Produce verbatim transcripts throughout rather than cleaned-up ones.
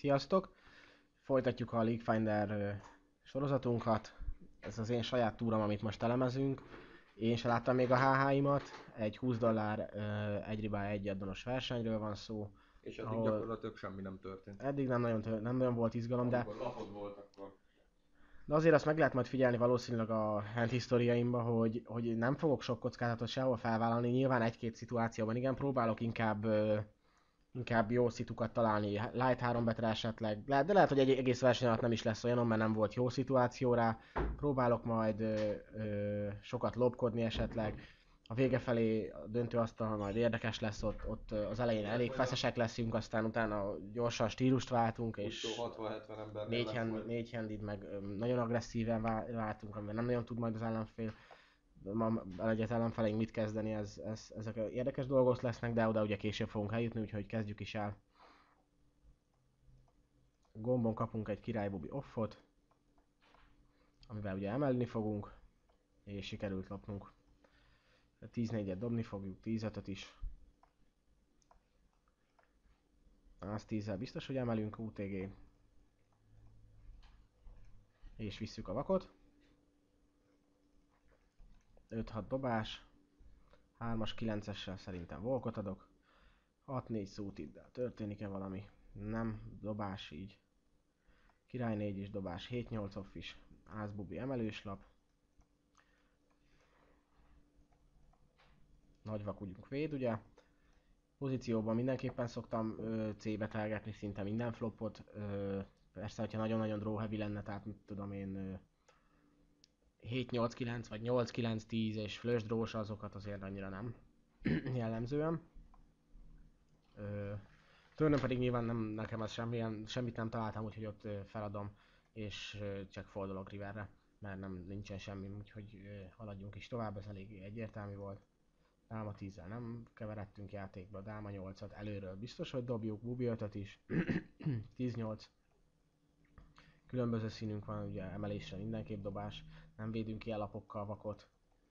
Sziasztok! Folytatjuk a League Finder ö, sorozatunkat. Ez az én saját túram, amit most elemezünk. Én se láttam még a há há-imat. Egy húsz dollár, ö, egy ribáj, egy addonos versenyről van szó. És addig Ahol gyakorlatilag semmi nem történt. eddig nem nagyon, tör- nem nagyon volt izgalom, de, Amikor lapod volt, akkor... de azért azt meg lehet majd figyelni valószínűleg a hand historiaimba, hogy, hogy nem fogok sok kockázatot sehol felvállalni. Nyilván egy-két szituációban igen, próbálok inkább ö, inkább jó szitukat találni, light három betre esetleg, lehet, de lehet, hogy egy egész verseny alatt nem is lesz olyan, mert nem volt jó szituáció rá. Próbálok majd ö, ö, sokat lobkodni esetleg. A vége felé a döntőasztal majd érdekes lesz, ott, ott az elején elég feszesek leszünk, aztán utána gyorsan stílust váltunk, és hatvan-hetven ember négy, hand, négy handid meg ö, nagyon agresszíven váltunk, amivel nem nagyon tud majd az ellenfél ma egyet ellenfeleink mit kezdeni, ez, ez, ezek érdekes dolgok lesznek, de oda ugye később fogunk eljutni, úgyhogy kezdjük is el. Gombon kapunk egy királybubi offot, amivel ugye emelni fogunk, és sikerült lopnunk. tíz négyet dobni fogjuk, tíz ötöt is. Az tízzel biztos, hogy emelünk u té gé. És visszük a vakot. öt hat dobás. hármas kilencessel szerintem volkot adok. hat négy szútiddel történik-e valami? Nem, dobás így. Király négy is dobás, hét nyolc off is. Ázbubi emelős lap. Nagy vakudjunk véd, ugye? Pozícióban mindenképpen szoktam ö, C-be telgetni szinte minden flopot. Ö, persze, hogyha nagyon-nagyon draw heavy lenne, tehát mit tudom én, ö, hét nyolc kilenc vagy nyolc kilenc tíz és flush draws, azokat azért annyira nem jellemzően. Ö, Tőlem pedig nyilván nem, nekem ez semmilyen, semmit nem találtam, úgyhogy ott ö, feladom és ö, csak fordulok riverre, mert nem nincsen semmi, úgyhogy ö, haladjunk is tovább, ez elég egyértelmű volt. Dáma tízzel nem keveredtünk játékba, dáma nyolcat előről biztos, hogy dobjuk, bubi ötöt is, tíz nyolc. Különböző színünk van, ugye emelésre mindenképp dobás, nem védünk ki lapokkal vakot.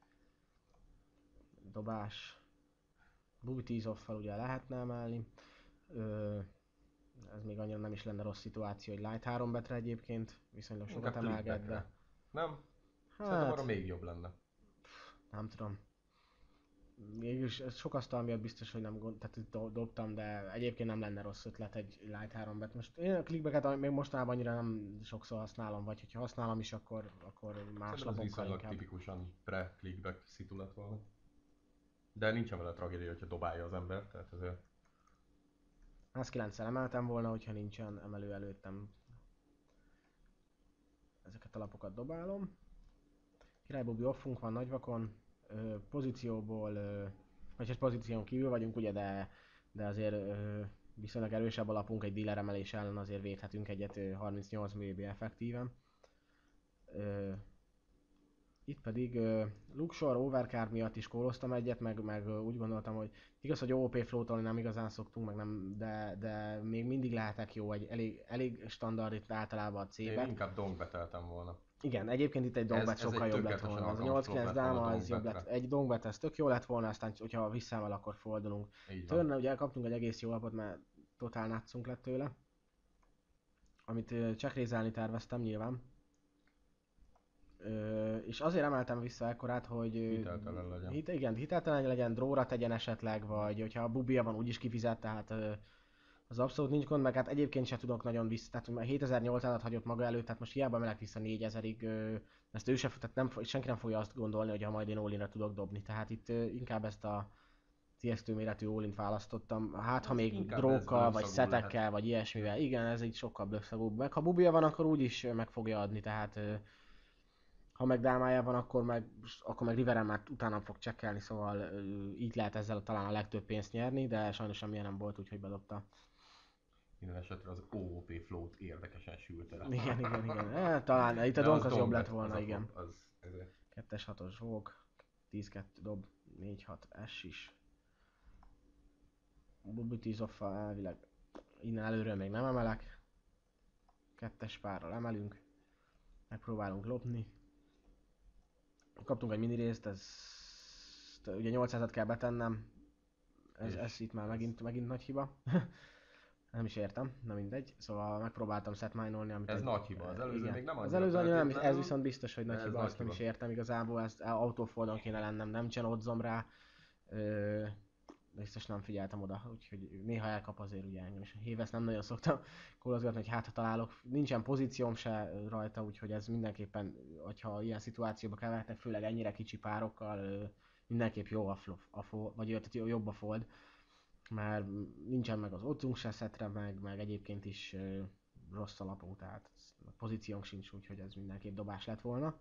Dobás, bubi tíz offal ugye lehetne emelni. Ö, ez még annyira nem is lenne rossz szituáció, hogy light három betre egyébként, viszonylag sokat Inkább emelget, de clickbackre. Nem? Szerintem arra hát még jobb lenne. nem tudom. Mégis ez sok asztal miatt biztos, hogy nem gond, tehát itt do- dobtam, de egyébként nem lenne rossz ötlet egy light három bet. Most én a clickbacket még mostanában annyira nem sokszor használom, vagy hogyha használom is, akkor, akkor más Szerintem ez lapokkal viszonylag inkább. tipikusan pre-clickback szitu lett volna. De nincsen vele tragédia, hogyha dobálja az ember, tehát ezért... Azt kilencszer emeltem volna, hogyha nincsen emelő előttem. Ezeket a lapokat dobálom. Királybobi offunk van nagyvakon, ö, pozícióból, ö, vagy egy pozíción kívül vagyunk ugye, de, de azért ö, viszonylag erősebb a lapunk, egy dealer emelés ellen azért védhetünk egyet ö, harmincnyolc milli effektíven. Ö, Itt pedig uh, Luxor Overcard miatt is kóloztam egyet, meg, meg uh, úgy gondoltam, hogy igaz, hogy o pé floatolni nem igazán szoktunk, meg nem, de, de még mindig lehetek jó, egy elég, elég standard itt általában a Én C-bet. inkább dongbet volna. Igen, egyébként itt egy Ez, dongbet ez sokkal egy jobb lett tökéletesen volna. Ez a alkalmas flop nyolc kilenc lett volna dáma, ez jobb lett. dongbetre. Egy dongbet ez tök jó lett volna, aztán hogyha visszával, akkor fordulunk. Így van. Törne ugye elkaptunk egy egész jó lapot, mert totál nátszunk lett tőle. Amit uh, checkrézelni terveztem nyilván. Ö, és azért emeltem vissza ekkorát, hogy ö, Hiteltelen legyen. hit, igen, hiteltelen legyen, dróra tegyen esetleg, vagy hogyha a bubia van úgyis kifizet, tehát ö, az abszolút nincs gond, meg hát egyébként sem tudok nagyon vissza, tehát már hétezer-nyolcszázat hagyott maga előtt, tehát most hiába emelek vissza négyezerig, ö, ezt ő se, tehát nem, senki nem fogja azt gondolni, hogy ha majd én all tudok dobni, tehát itt ö, inkább ezt a té ix kettő méretű all választottam, hát ha Ez még inkább ez drókkal, vagy blöffszagú szetekkel, lehet. vagy ilyesmivel, igen, ez így sokkal blöffszagúbb, meg ha bubia van, akkor úgyis ö, meg fogja adni, tehát ö, ha meg dámája van, akkor meg, akkor meg Riveren már utána fog csekkelni, szóval ö, így lehet ezzel talán a legtöbb pénzt nyerni, de sajnos semmilyen nem volt, úgyhogy bedobta. Minden esetre az o pé float érdekesen sült el. Igen, igen, igen. E, talán itt a De donk az az jobb lett dongbet, az volna, a igen. flop, az ezért. Kettes hatos vók, tíz kettő dob, négy hat S is. Bubi tíz offa elvileg innen előről még nem emelek. Kettes párral emelünk. Megpróbálunk lopni. Kaptunk egy mini részt, ez ugye nyolcszázat kell betennem. Ez, ez itt már megint, megint nagy hiba. Nem is értem, na mindegy. Szóval megpróbáltam setmine-olni, amit Ez egy, nagy hiba, az előző igen. még nem Az annyira előző annyira nem, ez feltétlenül, viszont biztos, hogy de nagy ez hiba, nagy azt nem is hiba. értem igazából, ezt autófordon kéne lennem, nem nincsen odzom rá. Ö, biztos nem figyeltem oda, úgyhogy néha elkap azért ugye engem is. Héves nem nagyon szoktam kólozgatni, hogy hát ha találok. Nincsen pozícióm se rajta, úgyhogy ez mindenképpen, hogyha ilyen szituációba kevertek, főleg ennyire kicsi párokkal, ö, mindenképp jó a, flo, a fo, vagy tehát jobb a fold, mert nincsen meg az odzunk se szetre, meg, meg egyébként is ö, rossz a lapunk, tehát a pozíciónk sincs, úgyhogy ez mindenképp dobás lett volna.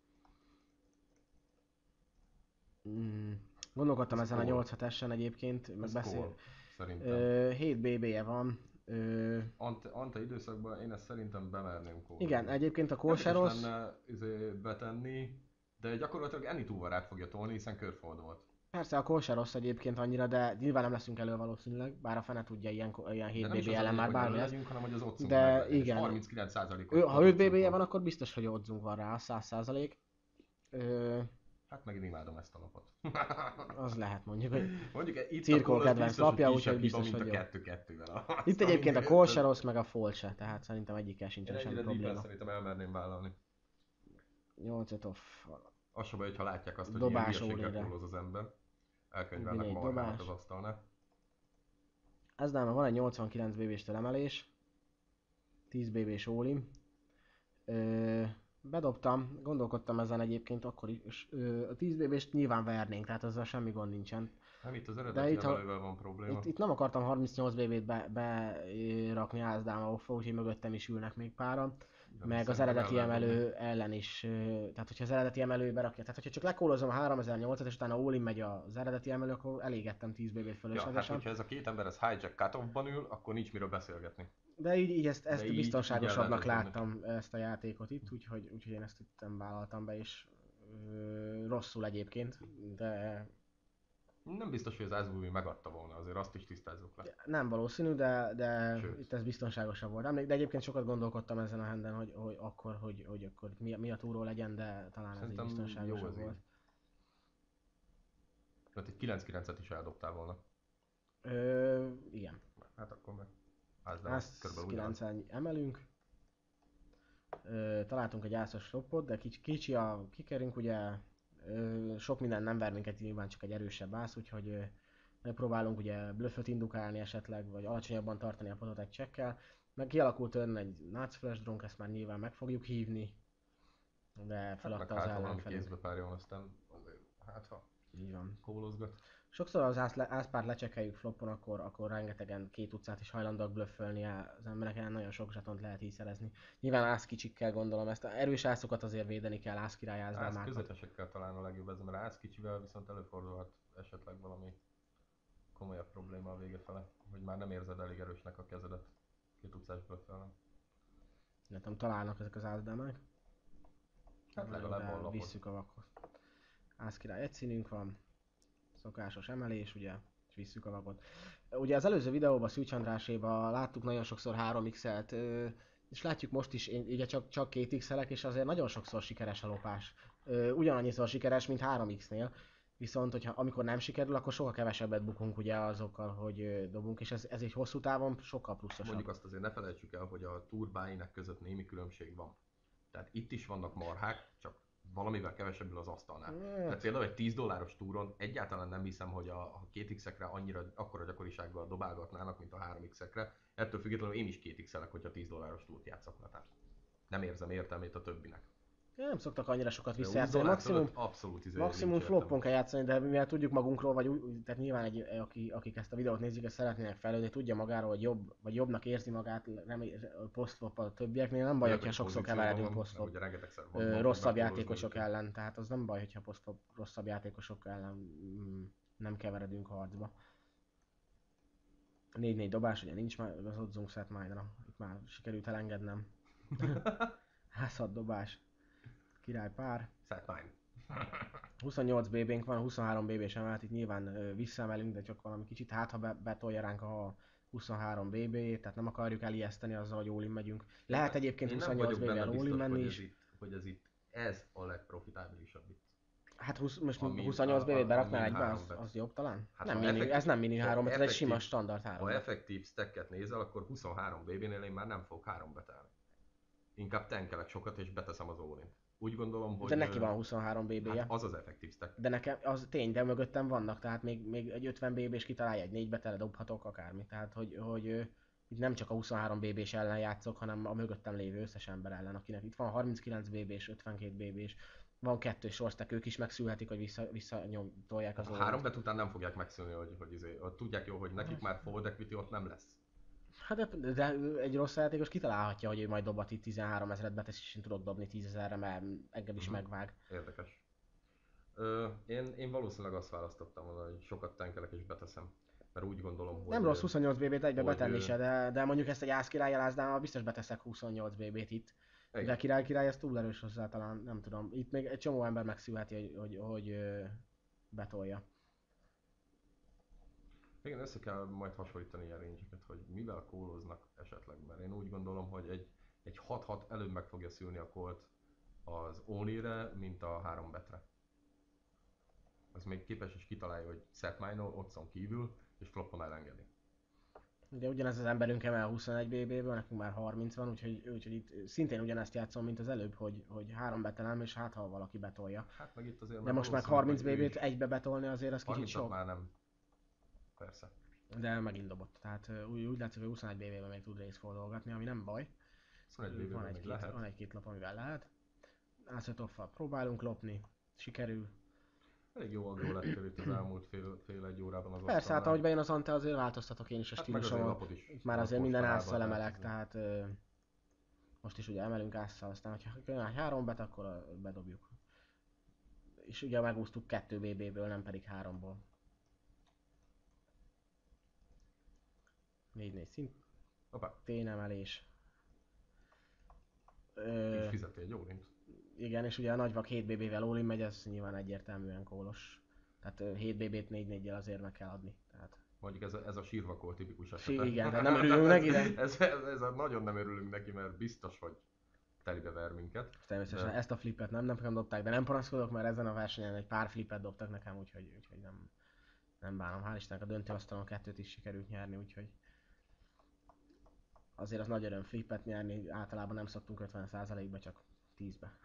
Mm. Gondolkodtam Ez ezen a call. nyolc esen egyébként, meg Ez beszél. call, szerintem. Ö, hét bé bé-je van. Ö, Ante, Ante időszakban én ezt szerintem bemerném kólozni. igen, egyébként a Nem call se biztos rossz. lenne izé, betenni, de gyakorlatilag anytúval rád fogja tolni, hiszen körfold volt. Persze a call se rossz egyébként annyira, de nyilván nem leszünk elő valószínűleg, bár a fene tudja, ilyen, ilyen De hét nem is bé bé az a ellen lényeg, már hogy bármi elő lesz. legyünk, hanem hogy az oddszunk De meglegyen. igen. És harminckilenc százalékos Ő, ha öt bé bé-je oddszunk van, akkor biztos, hogy odzunk van rá, száz százalék. Ö, Hát meg én imádom ezt a lapot. az lehet mondjuk, hogy Mondjuk itt Cirkó a call az kedvenc biztos, lapja, hogy úgyhogy kisebb hiba, biztos, mint a hogy jó. kettő kettővel. Itt egyébként a call se rossz, meg a fold se, tehát szerintem egyikkel sincsen Én semmi ennyire deepen probléma. szerintem elmerném vállalni. nyolc öt off. Az se baj, hogyha látják azt, hogy Dobás ilyen hülyeséggel all-inre. kóloz az ember. Elkönyvelnek Négy marhámat dobás. az asztalnál. Ez nálam van egy nyolcvankilenc bé bé-s emelés, tíz bé bé-s all-in. Ö, bedobtam, gondolkodtam ezen egyébként akkor is. Ö, a tíz bé bé-st nyilván vernénk, tehát azzal semmi gond nincsen. Nem, itt az De eredeti itt, ha, emelővel van probléma. itt, itt nem akartam harmincnyolc bé bé-t berakni be, rakni Ázdáma offa, úgyhogy mögöttem is ülnek még páran. De Meg az szerintem eredeti el lehet emelő dobni. ellen is, ö, tehát hogyha az eredeti emelő berakja, tehát hogyha csak lekólozom a háromezer-nyolcat és utána all-in megy az eredeti emelő, akkor elégettem tíz bé bé-t Ja, hát fölöslegesen. hogyha ez a két ember ez hijack cut-offban ül, akkor nincs miről beszélgetni. De így, így ezt, De ezt így- így biztonságosabbnak el lehet láttam ezt a játékot itt, úgyhogy, úgyhogy én ezt itt nem vállaltam be, és ö, rosszul egyébként, de Nem biztos, hogy az Azbubi megadta volna, azért azt is tisztázzuk le. nem valószínű, de, de Sőt. itt ez biztonságosabb volt. Emlék, de egyébként sokat gondolkodtam ezen a henden, hogy, hogy akkor, hogy, hogy akkor mi, mi a túró legyen, de talán Szerintem ez így jó biztonságosabb az így. volt. Mert egy kilenc kilencet is eldobtál volna. Ö, igen. Hát akkor meg. Az nem, Ász körülbelül ugyanaz. kilencven emelünk. Ö, találtunk egy ászos floppot, de kicsi, kicsi a kikerünk, ugye ö, sok minden nem ver minket, nyilván csak egy erősebb ász, úgyhogy ö, megpróbálunk ugye bluffot indukálni esetleg, vagy alacsonyabban tartani a potot egy csekkel. Meg kialakult ön egy Nuts Flash Drunk, ezt már nyilván meg fogjuk hívni, de Hát meg feladta az hát, ha valami ellenfelünk. kézbe párjon, aztán azért, hát ha Így van. kólozgat. Sokszor az ász, ászpárt lecsekkeljük floppon, akkor, akkor rengetegen két utcát is hajlandóak blöffölni, az embereken nagyon sok zsetont lehet így szerezni. Nyilván ász kicsikkel gondolom ezt, a erős ászokat azért védeni kell, ász király, ász Ász dámákat. közepesekkel talán a legjobb ez, mert ász kicsivel viszont előfordulhat esetleg valami komolyabb probléma a vége fele, hogy már nem érzed elég erősnek a kezedet két utcás blöffelnek. Nem tudom, találnak ezek az ászdámák. Hát legalább van lapod. Visszük a vakot. Ász király egy színünk van, szokásos emelés ugye, és visszük a vakot. Ugye az előző videóban Szűcs Andráséban láttuk nagyon sokszor három x-elt, ö, és látjuk most is, én ugye csak, csak két x-elek, és azért nagyon sokszor sikeres a lopás. Ö, ugyanannyiszor sikeres, mint három x-nél. Viszont, hogyha amikor nem sikerül, akkor sokkal kevesebbet bukunk ugye azokkal, hogy ö, dobunk, és ez, ez egy hosszú távon sokkal pluszosabb. Mondjuk azt azért ne felejtsük el, hogy a turbáinek között némi különbség van. Tehát itt is vannak marhák, csak valamivel kevesebbül az asztalnál. Tehát például egy tíz dolláros túron egyáltalán nem hiszem, hogy a, a két x-ekre annyira akkora gyakorisággal dobálgatnának, mint a három x-ekre. Ettől függetlenül én is két x-elek, hogyha tíz dolláros túrt játszok, tehát nem érzem értelmét a többinek. Nem szoktak annyira sokat De húsz visszajátszani, dollár maximum, fölött abszolút izé maximum nincs floppon értelme. kell játszani, de mivel tudjuk magunkról, vagy úgy, tehát nyilván egy, aki, akik ezt a videót nézik, ezt szeretnének fejlődni, tudja magáról, hogy jobb, vagy jobbnak érzi magát posztflop a többieknél, nem baj, Vagy hogyha aki sokszor pozícióban keveredünk van, posztflop. ugye rengetegszer van, Ö, van, rosszabb megkórozni, játékosok úgyhogy- ellen, tehát az nem baj, hogyha posztflop rosszabb játékosok ellen mm, nem keveredünk harcba. négy négy dobás, ugye nincs már az odzunk set mindra, itt már sikerült elengednem. Házhat dobás, király pár. Set nine. huszonnyolc bé bé-nk van, huszonhárom bé bé-s emelt, itt nyilván ö, visszaemelünk, de csak valami kicsit, hát ha be, betolja ránk a huszonhárom bé bé, tehát nem akarjuk elijeszteni azzal, hogy all-in megyünk. Lehet egyébként Én nem huszonnyolc vagyok bé bé-vel benne all-in biztos, menni hogy ez is. itt, hogy ez itt ez a legprofitábilisabb itt. Hát húsz, most A min- huszonnyolc a- bé bét a- a beraknál min egybe, három az, bet. az jobb talán? Hát nem ha mini, effektív- ez nem mini ha három bet, ez egy effektív- sima standard három Ha bet. effektív stacket nézel, akkor huszonhárom bé bénél én már nem fogok három betelni. Inkább tankelek sokat és beteszem az all-in. Úgy gondolom, hogy... De neki ö, van huszonhárom bé béje. Hát az az effektív stack. De nekem az tény, de mögöttem vannak, tehát még, még egy ötven bé bés kitalálja, egy négybe tele dobhatok akármi. Tehát, hogy, hogy ö, itt nem csak a huszonhárom bé bés ellen játszok, hanem a mögöttem lévő összes ember ellen, akinek itt van harminckilenc bé bés, ötvenkét bé bés, van kettős sorstack, ők is megszülhetik, hogy vissza, visszanyomtolják az Hát a all-in. három bet után nem fogják megszűnni, hogy, hogy izé, hogy tudják jó, hogy nekik már forward equity ott nem lesz. Hát de, de egy rossz játékos kitalálhatja, hogy ő majd dobat itt tizenhárom ezret betesz, és én tudok dobni tízezerre, mert engem is Mhm. megvág. Érdekes. Ö, én, én valószínűleg azt választottam volna, hogy sokat tankelek és beteszem. Mert úgy gondolom, hogy... Nem rossz huszonnyolc bé bét egybe hogy, betenni ö, se, de, de mondjuk ezt egy ász királlyal ázdámmal biztos beteszek huszonnyolc bé bét itt. igen. De király király ez túl erős hozzá talán, nem tudom. Itt még egy csomó ember megszűheti, hogy, hogy, hogy ö, betolja. Igen, össze kell majd hasonlítani ilyen range-eket, hogy mivel kóloznak esetleg, mert én úgy gondolom, hogy egy, egy hat hat előbb meg fogja szülni a kolt az Only-re, mint a három betre. Az még képes is kitalálja, hogy set minor, otthon kívül, és flopon elengedi. Ugye ugyanez az emberünk emel huszonegy bé béből, nekünk már harminc van, úgyhogy, úgyhogy itt szintén ugyanezt játszom, mint az előbb, hogy, hogy három betelem, és hát ha valaki betolja. Hát meg itt azért De most meg valószínűleg, harminc hogy ő bé bét is- egybe betolni azért az kicsit harmincat sok. már nem. Persze. De megint dobott. Tehát ö, úgy, úgy látszik, hogy huszonegy bé bében még tud részfordolgatni, ami nem baj. huszonegy bé Van bében még egy-két, lehet. van egy-két lap, amivel lehet. Ászetoffal próbálunk lopni, sikerül. Elég jó agró lettél itt az elmúlt fél, fél egy órában az Persze, hát asztalnál. ahogy bejön az ante, azért változtatok én is a Hát meg azért stílusomon. lapod is. Itt már azért minden mostanában, ásszal tehát emelek, ez- tehát ö, most is ugye emelünk ásszal, aztán hogyha jön egy három bet, akkor ö, bedobjuk. És ugye megúsztuk kettő bé béből, nem pedig háromból. négy négy szint, Hoppá, ténemelés. ki Ö, is fizettél egy órint. igen, és ugye a nagyvak hét bé bével all-in megy, ez nyilván egyértelműen kólos. Tehát ö, hét bé bét négy négyel azért meg kell adni. Tehát Mondjuk ez a, ez a sírvakol tipikus Sí, esete. igen, de nem örülünk neki, de- ez, ez, ez a, nagyon nem örülünk neki, mert biztos, hogy telibe ver minket. természetesen De- ezt a flipet nem, nem nekem dobták, de nem panaszkodok, mert ezen a versenyen egy pár flipet dobtak nekem, úgyhogy, úgyhogy nem, nem bánom. Hál' Istennek a döntőasztalon kettőt is sikerült nyerni, úgyhogy azért az nagy öröm flipet nyerni, általában nem szoktunk ötven százalékba, csak tízbe.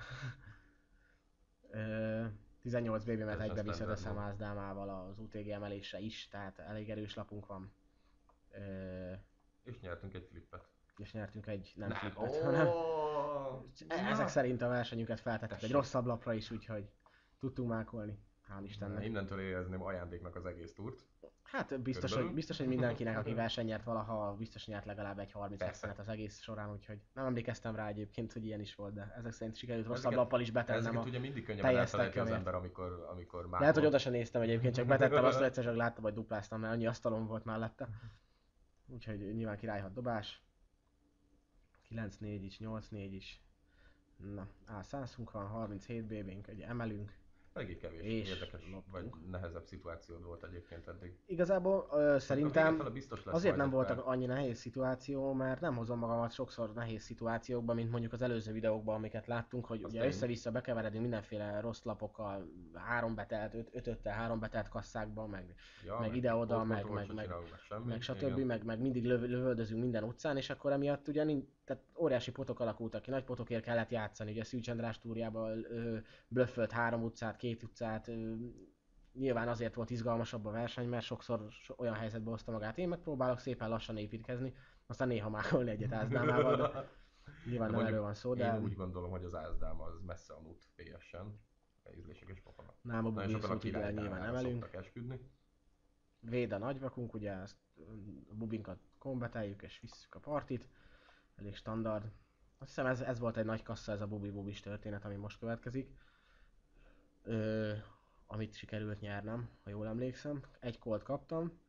Ö, tizennyolc bé bé, mert Teljesen egybe standard visszateszem volt. Ázdámával az u té gé emelésre is, tehát elég erős lapunk van. Ö, És nyertünk egy flippet. és nyertünk egy nem Nem. flipet, Ó, hanem na. ezek szerint a versenyünket feltettük egy Tessék. rosszabb lapra is, úgyhogy tudtunk mákolni. Hál' Na, Istennek. innentől érezném ajándéknak az egész túrt. Hát biztos, Körülbelül. hogy, biztos, hogy mindenkinek, aki verseny nyert valaha, biztos nyert legalább egy harminc Persze. percet az egész során, úgyhogy nem emlékeztem rá egyébként, hogy ilyen is volt, de ezek szerint sikerült rosszabb Ezeket- lappal is betennem Ezeket a... ugye mindig könnyebben teljes elfelejti az stackemért. ember, amikor, amikor már... Lehet, hogy oda sem néztem egyébként, csak betettem azt, hogy egyszer csak láttam, hogy dupláztam, mert annyi asztalom volt mellette. Úgyhogy nyilván királyhat dobás. kilenc négy is, nyolc négy is. Na, á százunk van, harminchét bé bénk, egy emelünk. Eléggé kevés, És érdekes, loptunk. vagy nehezebb szituációd volt egyébként eddig. Igazából ö, A vége szerintem fele biztos lesz azért majd nem egy voltak pár. annyi nehéz szituáció, mert nem hozom magamat sokszor nehéz szituációkba, mint mondjuk az előző videókban, amiket láttunk, hogy Az ugye tény. össze-vissza bekeveredünk mindenféle rossz lapokkal, három betelt, öt, ötöttel három betelt kasszákba, meg, Ja, meg ide-oda, port meg- control meg- se meg- csinálunk, meg semmi. meg stb. Igen. Meg, meg mindig löv, lövöldözünk minden utcán, és akkor emiatt ugye nin- tehát óriási potok alakultak ki, nagy potokért kellett játszani, ugye Szűcs András túrjában ö, blöffölt három utcát, két utcát, ö, nyilván azért volt izgalmasabb a verseny, mert sokszor so- olyan helyzetbe hozta magát. Én megpróbálok szépen lassan építkezni, aztán néha mákolni egyet ázdámával, de nyilván De nem mondjuk erről van szó, de Én úgy gondolom, hogy az ázdám az messze a nút pé es-en. Ízlések és pofana. nem a Nagyon bubi sokan a úgyhogy nyilván királytámára emelünk. szoktak esküdni. Véd a nagyvakunk, ugye ezt a bubinkat kombeteljük és visszük a partit. Elég standard. Azt hiszem ez, ez volt egy nagy kassa, ez a bubi bubis történet, ami most következik. Ö, amit sikerült nyernem, ha jól emlékszem. Egy kolt kaptam.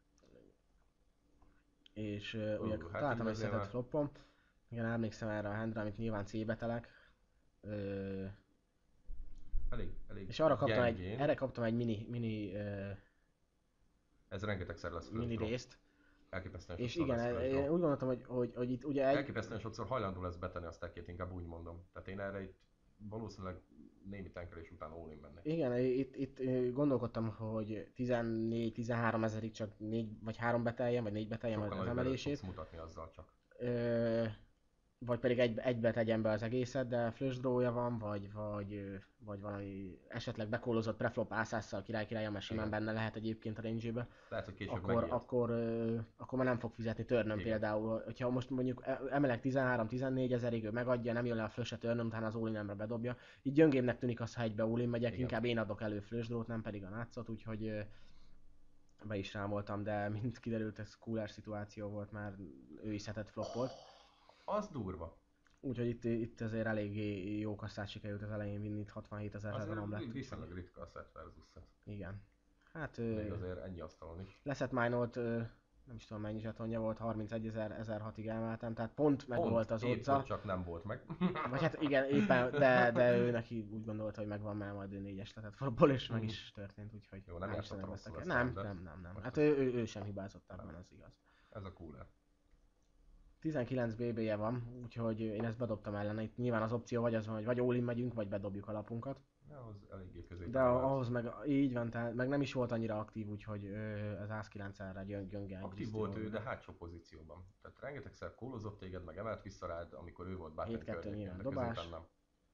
És ö, Ú, ugye hát találtam így egy azért szetet már- floppom. Igen, emlékszem erre a handra, amit nyilván C-betelek. Ö, Elég, elég és arra kaptam egy, gyengén. erre kaptam egy mini, mini, ö, Ez rengetegszer lesz mini first drop. részt. Elképesztően És sokszor igen, lesz first én drop. úgy gondoltam, hogy, hogy, hogy itt ugye egy, Elképesztően sokszor hajlandó lesz betenni a stackét, inkább úgy mondom. Tehát én erre itt valószínűleg némi tenkerés után all-in menni. Igen, itt, itt gondolkodtam, hogy tizennégy-tizenhárom ezerig csak négy vagy három beteljem, vagy négy beteljem az emelését. Sokkal mutatni azzal csak. Ö, vagy pedig egy, egybe tegyen be az egészet, de flush draw-ja van, vagy, vagy, vagy valami esetleg bekólozott preflop ászásszal király királya, mert simán benne lehet egyébként a range-be. Lehet, hogy később akkor, akkor, akkor már nem fog fizetni törnön például. Hogyha most mondjuk emelek tizenhárom-tizennégy ezerig, ő megadja, nem jön le a flush-e törnön, utána az all-in-emre bedobja. Így gyöngébbnek tűnik az, ha egybe all-in megyek, igen. Inkább én adok elő flush draw-t, nem pedig a nátszot, úgyhogy be is rámoltam, de mint kiderült, ez cooler szituáció volt, már ő is szetett flop volt. Az durva. Úgyhogy itt, itt azért eléggé jó kasszát sikerült az elején vinni, itt hatvanhét ezer nem lett. Az viszonylag ritka a set versus set. Igen. Hát... Még azért ennyi asztalon is. Leszett mine-olt, nem is tudom mennyi zsetonja volt, harmincegy ezer, ezerhatig emeltem, tehát pont meg pont, volt az odca. Csak nem volt meg. Vagy hát igen, éppen, de, de ő neki úgy gondolta, hogy megvan, mert majd ő négyes letett flopból, és meg is történt, úgyhogy... Jó, nem játszott rosszul nem, nem, nem, nem, nem. Hát ő, ő, ő sem hibázott ebben, az igaz. Ez a cooler. tizenkilenc bé bé-je van, úgyhogy én ezt bedobtam ellene. Itt nyilván az opció vagy az van, hogy vagy all-in megyünk, vagy bedobjuk a lapunkat. Ahhoz eléggé közé. De ahhoz meg így van, tehát meg nem is volt annyira aktív, úgyhogy az á kilencvenre gyönge. Aktív volt ő, de hátsó pozícióban. Tehát rengetegszer kólozott téged, meg emelt vissza rád, amikor ő volt bátán környéken, de dobás. Nem.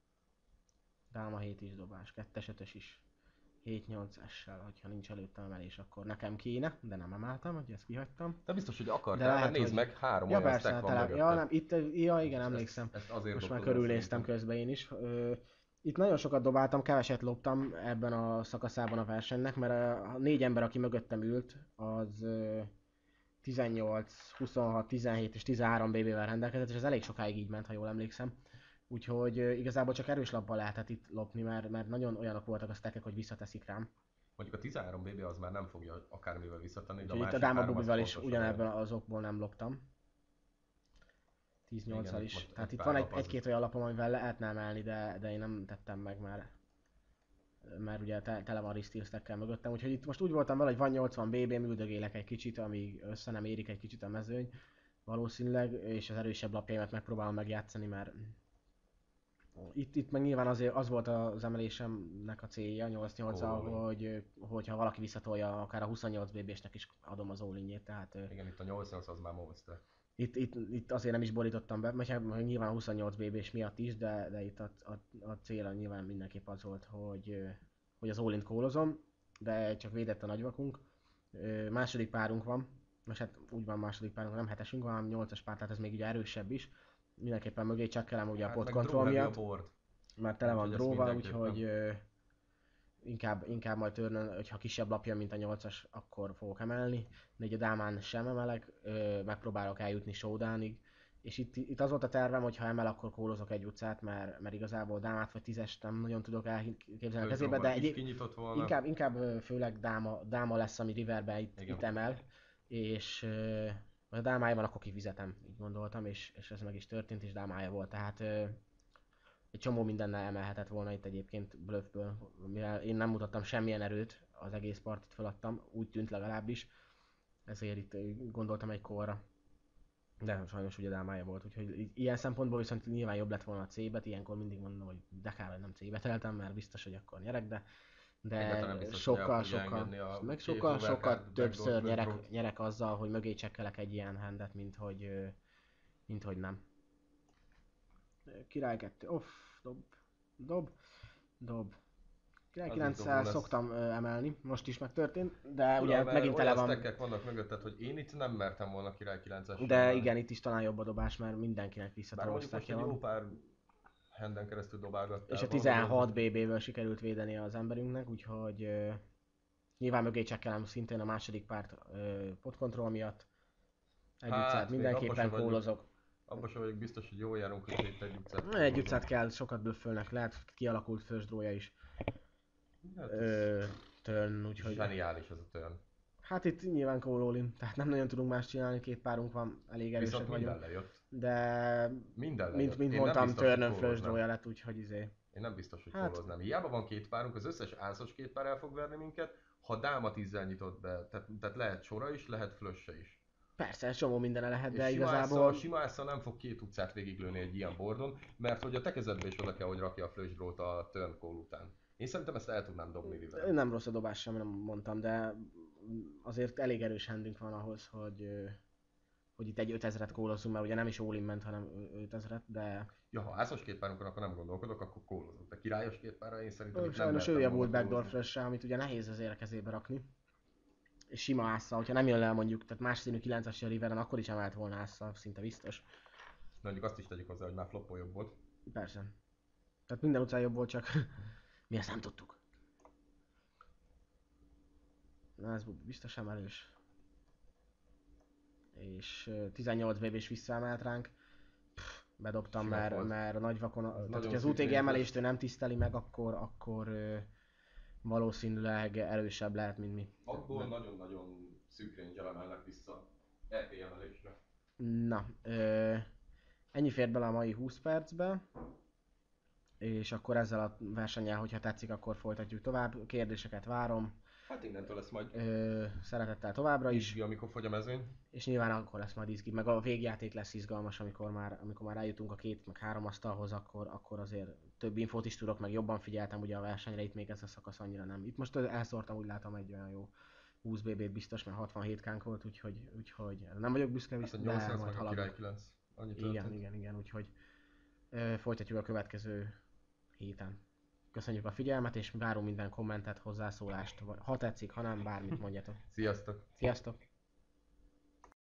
Dáma hét is dobás, kettes ötös is. hét nyolc essel, hogyha nincs előttem emelés, akkor nekem kéne, de nem emeltem, hogy ezt kihagytam. De biztos, hogy akartál, mert nézd hogy... meg, három ja, olyan stack van mögötted. Ja, nem, itt, ja igen, emlékszem. Ezt, ezt most már körülnéztem közben én is. Itt nagyon sokat dobáltam, keveset loptam ebben a szakaszában a versenynek, mert a négy ember, aki mögöttem ült, az tizennyolc, huszonhat, tizenhét és tizenhárom bé bé-vel rendelkezett, és ez elég sokáig így ment, ha jól emlékszem. Úgyhogy igazából csak erős lappal lehetett itt lopni, mert, mert nagyon olyanok voltak a stackek, hogy visszateszik rám. Mondjuk a tizenhárom bé bé az már nem fogja akármivel visszatenni, de a másik itt a dáma bubival is ugyanebben az okból nem loptam. tíz nyolccal is. Tehát itt van egy, egy-két olyan lapom, amivel lehetne emelni, de, de én nem tettem meg már. Mert ugye te, tele van Ristil stackkel mögöttem, úgyhogy itt most úgy voltam vele, hogy van nyolcvan bé bé-m, üldögélek egy kicsit, amíg össze nem érik egy kicsit a mezőny. Valószínűleg, és az erősebb lapjaimat megpróbálom megjátszani, mert itt, itt meg nyilván azért az volt az emelésemnek a célja, nyolc nyolccal, hogy hogyha valaki visszatolja, akár a huszonnyolc bé bé-snek is adom az all-injét, tehát... Igen, itt a nyolc nyolc az már monster. Itt, itt, itt azért nem is borítottam be, mert nyilván a huszonnyolc bé bé-s miatt is, de, de itt a, a, a célra nyilván mindenképp az volt, hogy, hogy az all-int kólozom, de csak védett a nagyvakunk. Második párunk van, most hát úgy van második párunk, nem hetesünk van, hanem nyolcas pár, tehát ez még ugye erősebb is. Mindenképpen mögé csekkelem ugye hát a pot control miatt, mert tele van dróval, úgyhogy ö, inkább, inkább majd törnön, hogyha kisebb lapja, mint a nyolcas, akkor fogok emelni. De ugye a dámán sem emelek, ö, megpróbálok eljutni showdownig. És itt, itt az volt a tervem, hogy ha emel, akkor kólozok egy utcát, mert, mert igazából dámát vagy tízest nem nagyon tudok elképzelni a kezébe, de egy, inkább, inkább főleg dáma, dáma lesz, ami riverben itt, itt emel. És ö, ha a dámája van, akkor kifizetem, így gondoltam, és, és ez meg is történt, és dámája volt, tehát ö, egy csomó mindennel emelhetett volna itt egyébként bluffből, mivel én nem mutattam semmilyen erőt, az egész partit feladtam, úgy tűnt legalábbis, ezért itt gondoltam egy korra, de sajnos ugye dámája volt, úgyhogy ilyen szempontból viszont nyilván jobb lett volna a C-bet, ilyenkor mindig mondom, hogy de kár, hogy nem C-bet eltem, mert biztos, hogy akkor nyerek, de de biztos, sokkal, sokkal, meg sokkal, sokkal többször nyerek, nyerek azzal, hogy mögé csekkelek egy ilyen handet, mint hogy, mint hogy nem. Király kettő, off, dob, dob, dob. Király kilenccel szoktam ö, emelni, most is megtörtént, de ugye Ura, megint tele van... Olyan vannak mögötted, hogy én itt nem mertem volna király kilences. De emelni. Igen, itt is talán jobb a dobás, mert mindenkinek visszatoló stackja van. Jó pár handen keresztül dobálgattál. És a tizenhat bé bé-ből sikerült védeni az emberünknek, úgyhogy ö, nyilván mögé csekkelem szintén a második párt ö, pot control miatt. Egy hát, utcát mindenképpen kólozok. Abban sem vagyok biztos, hogy jól járunk, hogy itt egy utcát. Egy utcát kell, sokat blöffölnek, lehet kialakult first draw-ja is. Hát Ö, turn, úgyhogy... Zseniális ez a turn. Hát itt nyilván kólólin, tehát nem nagyon tudunk más csinálni, két párunk van, elég erősek vagyunk. Minden lejött. De... Minden lejött. Mint, mint mondtam, turn first draw-ja lett, úgyhogy izé... Én nem biztos, hogy hát... kóloznám. Hiába van két párunk, az összes ászos két pár el fog verni minket, ha dáma tízzel nyitott be, tehát, tehát lehet sora is, lehet flush is. Persze, csomó mindenre lehet, És de sima igazából... ásszal, sima ásszal nem fog két utcát végiglőni egy ilyen bordon, mert hogy a te kezedbe is oda kell, hogy rakja a flash draw-t a turn call után. Én szerintem ezt el tudnám dobni river. Nem rossz a dobás sem, nem mondtam, de azért elég erős handünk van ahhoz, hogy, hogy itt egy ötezret kólozzunk, mert ugye nem is all-in ment, hanem ötezret, de... Ja, ha ászos két párunkon, akkor nem gondolkodok, akkor kólozok. De királyos két párra én szerintem itt nem Sajnos mertem ő volna volt backdoor kólozni. flash amit ugye nehéz az éle kezébe rakni. És sima ásszal, hogyha nem jön le mondjuk, tehát más színű kilences a riveren, akkor is emelt volna ásszal, szinte biztos. Mondjuk azt is tegyük hozzá, hogy már floppol jobb volt. Persze. Tehát minden utcán jobb volt, csak mi ezt nem tudtuk. Na ez biztos emelős. És uh, tizennyolc bé bé-s visszaemelt ránk. Pff, bedobtam, mert, mert a nagy vakon, tehát hogyha az u té gé emelést ő nem tiszteli meg, akkor, akkor uh, valószínűleg erősebb lehet, mint mi. Abból nagyon-nagyon szűk range-el emelnek vissza é pé emelésre. Na, uh, ennyi fért bele a mai húsz percbe. És akkor ezzel a versennyel, hogyha tetszik, akkor folytatjuk tovább. Kérdéseket várom. Hát innentől lesz majd Ö, szeretettel továbbra is. izgi, amikor fogy a mezőny. És nyilván akkor lesz majd izgi, meg a végjáték lesz izgalmas, amikor már, amikor már eljutunk a két, meg három asztalhoz, akkor, akkor azért több infót is tudok, meg jobban figyeltem ugye a versenyre, itt még ez a szakasz annyira nem. Itt most elszórtam, úgy látom egy olyan jó húsz bé bé-t biztos, mert hatvanhét kánk volt, úgyhogy, úgyhogy nem vagyok büszke, Hát a de nyolcvanöt majd meg a haladok. király kilenc. Annyi Igen, történt. igen, igen, úgyhogy ö, folytatjuk a következő héten. Köszönjük a figyelmet, és várunk minden kommentet, hozzászólást, vagy ha tetszik, ha nem, bármit mondjatok. Sziasztok! Sziasztok!